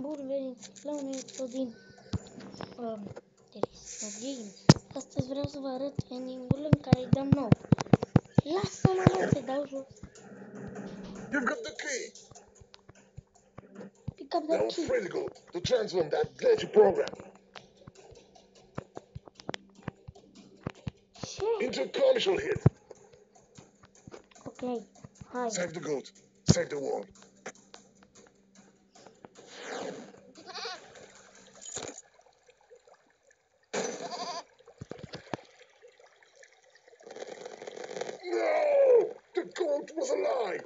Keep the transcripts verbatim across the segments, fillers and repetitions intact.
Bun venit la un episod din um, Game. Astăzi vreau să vă arăt ending-ul în care îi dăm nou. Lasă-mă, mă, să dau jos. You've got the key. Pick up the Now key. critical to transform that glitchy program Ce? into a commercial hit. Ok, hai. Save the goat. Save the world. No! The goat was alive!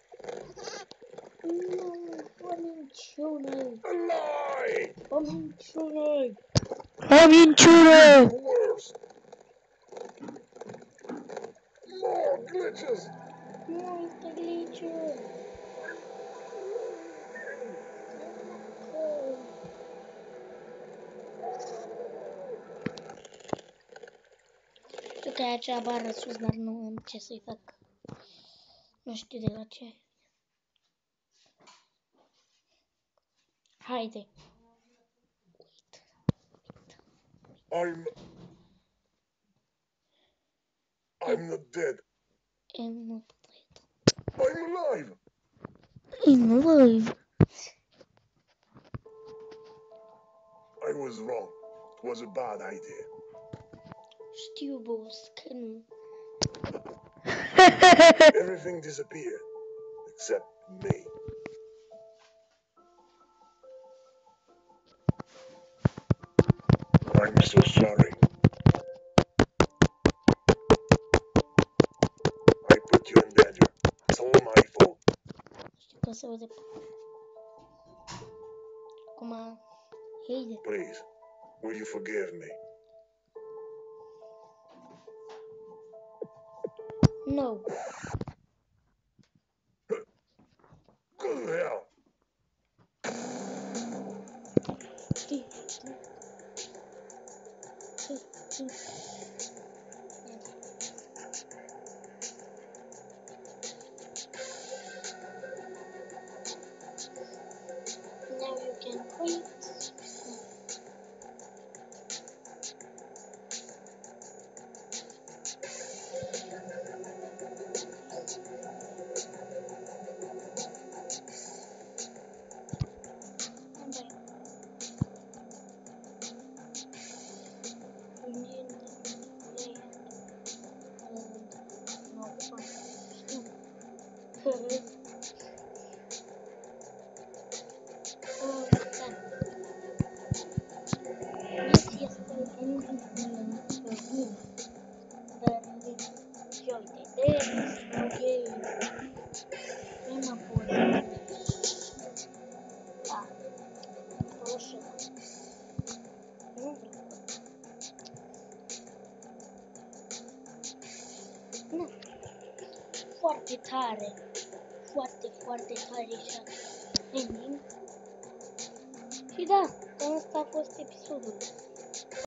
Nu, o minciună. A lie! O minciună. O minciună. Worse! More glitches! Multe glitch-uri. Știu că e acea bară sus, dar nu am ce să-i fac. Nu știu de la ce. Haide. I'm... I'm not dead. I'm not dead. I'm alive! I'm alive. I was wrong. It was a bad idea. Știu, boss, că nu. Everything disappeared. Except me. I'm so sorry. I put you in danger. It's all my fault. Știu că se aude. Acum, haide. Please, will you forgive me? No. Good hell. Now you can quit. This este ending pe game. Dar și uite, there is no game. Prima poză. Da. Roșu. Nu vreau. Nu. Foarte tare. Foarte, foarte tare și ending. Și da, cam asta a fost episodul.